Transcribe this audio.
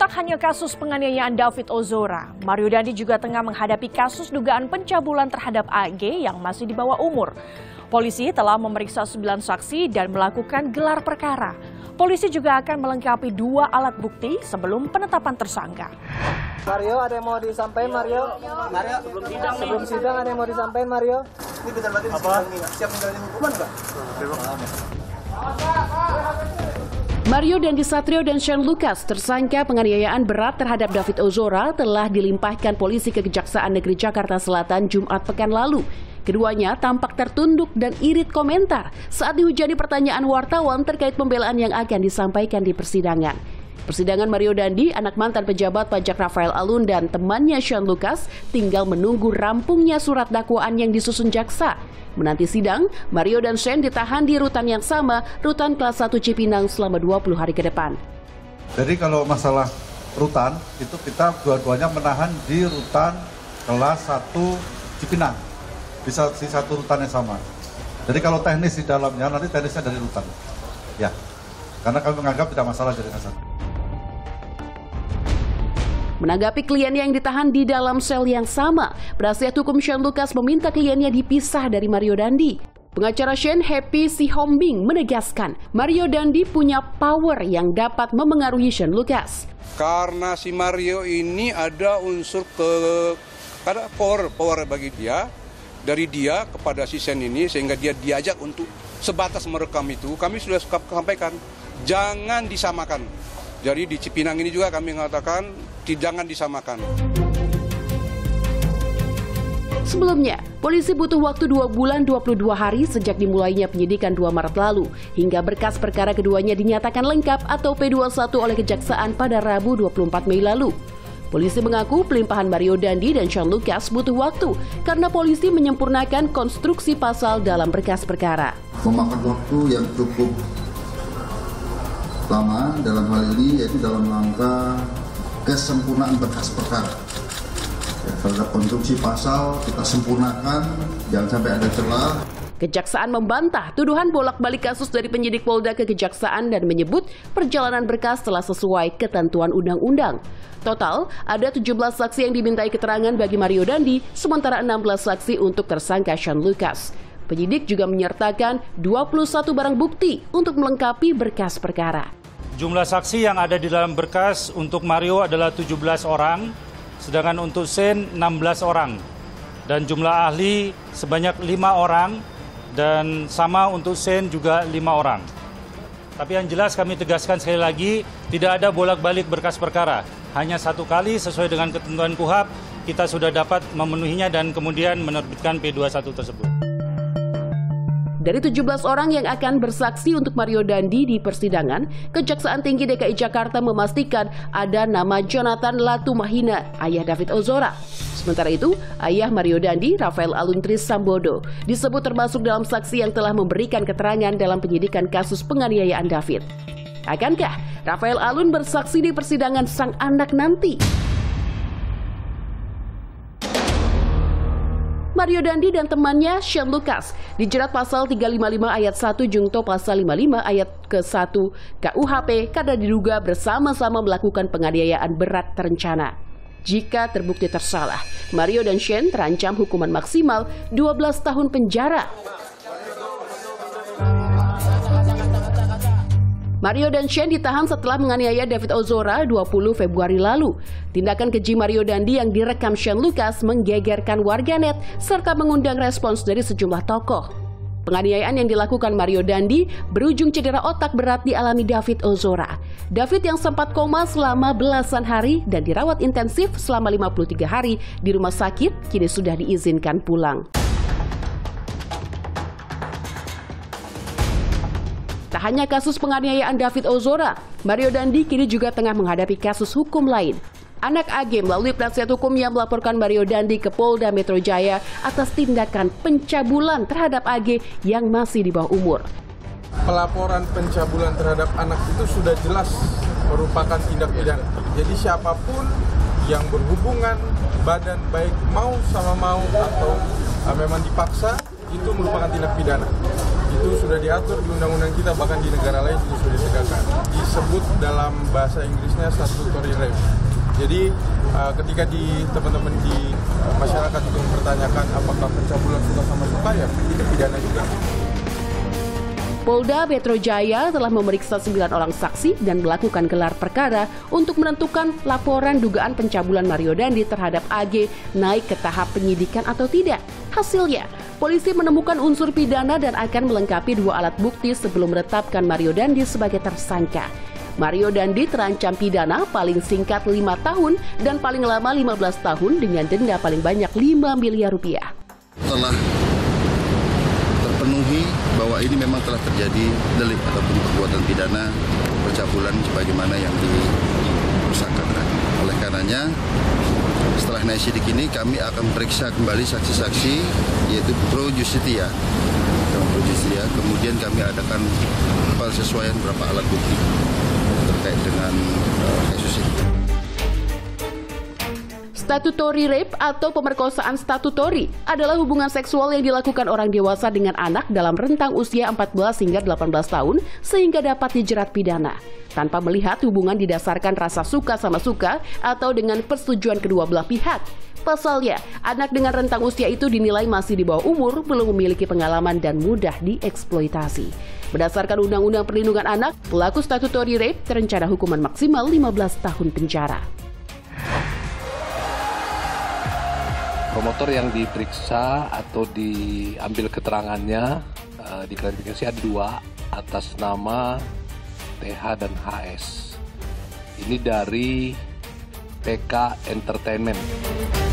Tak hanya kasus penganiayaan David Ozora, Mario Dandi juga tengah menghadapi kasus dugaan pencabulan terhadap AG yang masih di bawah umur. Polisi telah memeriksa 9 saksi dan melakukan gelar perkara. Polisi juga akan melengkapi 2 alat bukti sebelum penetapan tersangka. Mario, ada yang mau disampaikan Mario? Mario, sebelum sidang ada yang mau disampaikan Mario? Ini bentar berarti siap menjalani hukuman Pak? Mario Dandi Satrio dan Shane Lucas, tersangka penganiayaan berat terhadap David Ozora, telah dilimpahkan polisi ke Kejaksaan Negeri Jakarta Selatan Jumat pekan lalu. Keduanya tampak tertunduk dan irit komentar saat dihujani pertanyaan wartawan terkait pembelaan yang akan disampaikan di persidangan. Persidangan Mario Dandi, anak mantan pejabat pajak Rafael Alun dan temannya Shane Lucas, tinggal menunggu rampungnya surat dakwaan yang disusun jaksa. Menanti sidang, Mario dan Shane ditahan di rutan yang sama, rutan kelas 1 Cipinang selama 20 hari ke depan. Jadi kalau masalah rutan, itu kita dua-duanya menahan di rutan kelas 1 Cipinang. Bisa di satu rutan yang sama. Jadi kalau teknis di dalamnya, nanti teknisnya dari rutan. Ya, karena kami menganggap tidak masalah jaringan satu. Menanggapi kliennya yang ditahan di dalam sel yang sama, penasihat hukum Shane Lucas meminta kliennya dipisah dari Mario Dandi. Pengacara Shane, Happy Sihombing, menegaskan Mario Dandi punya power yang dapat memengaruhi Shane Lucas. Karena si Mario ini ada unsur ada power bagi dia, dari dia kepada si Shane ini, sehingga dia diajak untuk sebatas merekam itu. Kami sudah sampaikan, jangan disamakan. Jadi di Cipinang ini juga kami mengatakan jangan disamakan. Sebelumnya, polisi butuh waktu 2 bulan 22 hari sejak dimulainya penyidikan 2 Maret lalu, hingga berkas perkara keduanya dinyatakan lengkap atau P21 oleh Kejaksaan pada Rabu 24 Mei lalu. Polisi mengaku pelimpahan Mario Dandi dan Shane Lucas butuh waktu karena polisi menyempurnakan konstruksi pasal dalam berkas perkara. Memakan waktu yang cukup lama dalam hal ini, yaitu dalam rangka kesempurnaan berkas perkara. Terhadap konstruksi pasal kita sempurnakan, jangan sampai ada celah. Kejaksaan membantah tuduhan bolak-balik kasus dari penyidik Polda ke Kejaksaan dan menyebut perjalanan berkas telah sesuai ketentuan undang-undang. Total, ada 17 saksi yang dimintai keterangan bagi Mario Dandi, sementara 16 saksi untuk tersangka Shane Lucas. Penyidik juga menyertakan 21 barang bukti untuk melengkapi berkas perkara. Jumlah saksi yang ada di dalam berkas untuk Mario adalah 17 orang, sedangkan untuk Shane 16 orang. Dan jumlah ahli sebanyak 5 orang, dan sama untuk Shane juga 5 orang. Tapi yang jelas kami tegaskan sekali lagi, tidak ada bolak-balik berkas perkara. Hanya 1 kali sesuai dengan ketentuan KUHAP, kita sudah dapat memenuhinya dan kemudian menerbitkan P21 tersebut. Dari 17 orang yang akan bersaksi untuk Mario Dandi di persidangan, Kejaksaan Tinggi DKI Jakarta memastikan ada nama Jonathan Latumahina, ayah David Ozora. Sementara itu, ayah Mario Dandi, Rafael Alun Trisambodo, disebut termasuk dalam saksi yang telah memberikan keterangan dalam penyidikan kasus penganiayaan David. Akankah Rafael Alun bersaksi di persidangan sang anak nanti? Mario Dandi dan temannya Shane Lucas dijerat pasal 355 ayat 1 jungto pasal 55 ayat ke-1 KUHP karena diduga bersama-sama melakukan penganiayaan berat terencana. Jika terbukti tersalah, Mario dan Shane terancam hukuman maksimal 12 tahun penjara. Mario dan Shane ditahan setelah menganiaya David Ozora 20 Februari lalu. Tindakan keji Mario Dandi yang direkam Shane Lucas menggegerkan warganet serta mengundang respons dari sejumlah tokoh. Penganiayaan yang dilakukan Mario Dandi berujung cedera otak berat dialami David Ozora. David yang sempat koma selama belasan hari dan dirawat intensif selama 53 hari di rumah sakit kini sudah diizinkan pulang. Tak hanya kasus penganiayaan David Ozora, Mario Dandi kini juga tengah menghadapi kasus hukum lain. Anak AG melalui penasihat hukumnya melaporkan Mario Dandi ke Polda Metro Jaya atas tindakan pencabulan terhadap AG yang masih di bawah umur. Pelaporan pencabulan terhadap anak itu sudah jelas merupakan tindak pidana. Jadi siapapun yang berhubungan badan baik mau sama mau atau memang dipaksa, itu merupakan tindak pidana. Itu itu sudah diatur di undang-undang kita, bahkan di negara lain juga sudah ditegakkan. Disebut dalam bahasa Inggrisnya statutory rape. Jadi ketika teman-teman di masyarakat itu mempertanyakan apakah pencabulan suka sama suka, ya itu pidana juga. Polda Metro Jaya telah memeriksa 9 orang saksi dan melakukan gelar perkara untuk menentukan laporan dugaan pencabulan Mario Dandi terhadap AG naik ke tahap penyidikan atau tidak. Hasilnya, polisi menemukan unsur pidana dan akan melengkapi 2 alat bukti sebelum menetapkan Mario Dandi sebagai tersangka. Mario Dandi terancam pidana paling singkat 5 tahun dan paling lama 15 tahun dengan denda paling banyak 5 miliar rupiah. Telah terpenuhi bahwa ini memang telah terjadi delik ataupun perbuatan pidana pencabulan sebagaimana yang disangkakan. Oleh karenanya, setelah naik sidik ini kami akan periksa kembali saksi-saksi yaitu pro justia. Kemudian kami adakan persesuaian beberapa alat bukti terkait dengan kasus ini. Statutory rape atau pemerkosaan statutory adalah hubungan seksual yang dilakukan orang dewasa dengan anak dalam rentang usia 14 hingga 18 tahun sehingga dapat dijerat pidana. Tanpa melihat hubungan didasarkan rasa suka sama suka atau dengan persetujuan kedua belah pihak. Pasalnya, anak dengan rentang usia itu dinilai masih di bawah umur, belum memiliki pengalaman dan mudah dieksploitasi. Berdasarkan Undang-Undang Perlindungan Anak, pelaku statutory rape terencana hukuman maksimal 15 tahun penjara. Promotor yang diperiksa atau diambil keterangannya diklarifikasi ada 2 atas nama TH dan HS. Ini dari PK Entertainment.